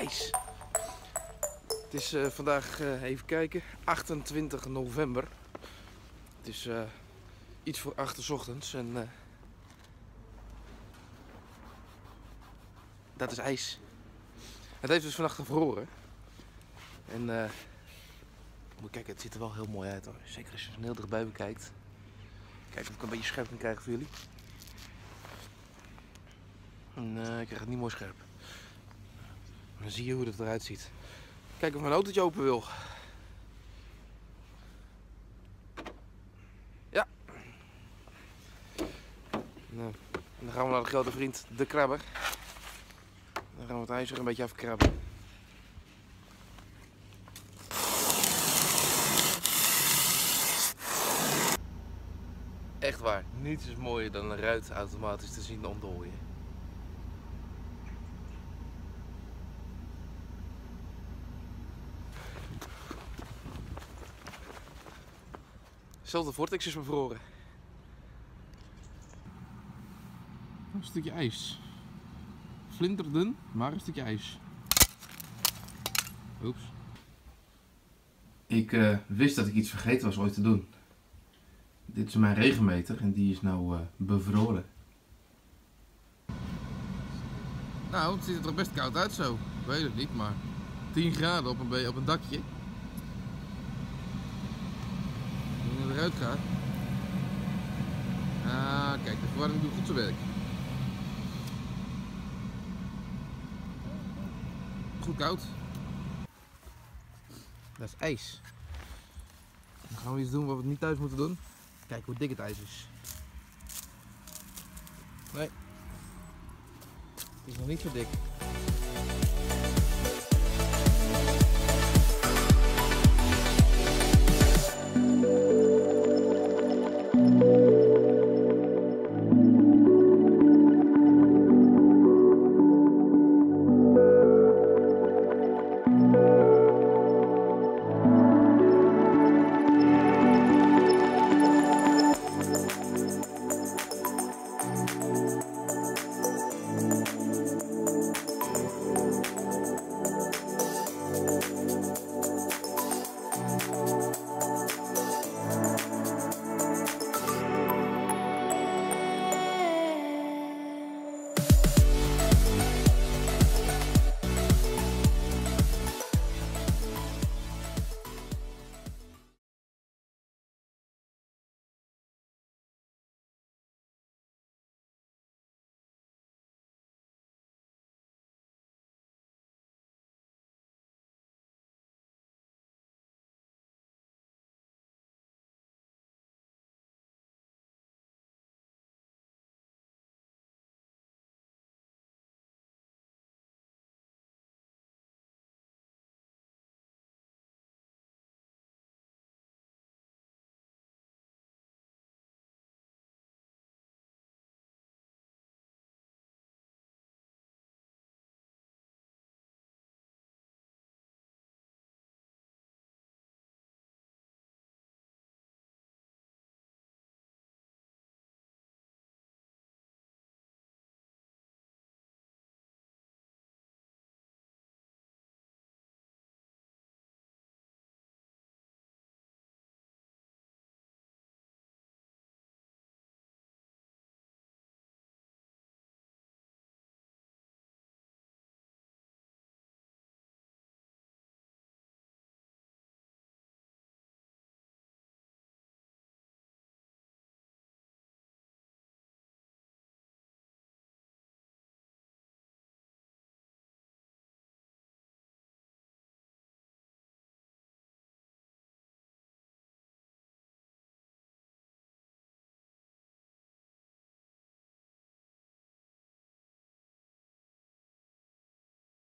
ijs. Het is vandaag, even kijken, 28 november. Het is iets voor 8 uur 's ochtends en dat is ijs. Het heeft dus vannacht gevroren. En moet kijken, het ziet er wel heel mooi uit hoor. Zeker als je van heel dichtbij bekijkt. Kijken of ik een beetje scherp kan krijgen voor jullie. Nee, ik krijg het niet mooi scherp. Dan zie je hoe het eruit ziet. Kijk of mijn autootje open wil. Ja. Nou, dan gaan we naar de grote vriend, de krabber. Dan gaan we het ijs er een beetje afkrabben. Echt waar, niets is mooier dan een ruit automatisch te zien omdooien. Zelfs de vortex is bevroren. Een stukje ijs. Flinterdun, maar een stukje ijs. Oeps. Ik wist dat ik iets vergeten was ooit te doen. Dit is mijn regenmeter en die is nou bevroren. Nou, het ziet er toch best koud uit zo. Ik weet het niet, maar 10 graden op een dakje. Hoe het eruit gaat. Ah, kijk, de verwarming doet goed zijn werk. Goed koud. Dat is ijs. Dan gaan we iets doen wat we niet thuis moeten doen. Kijk hoe dik het ijs is. Nee. Het is nog niet zo dik.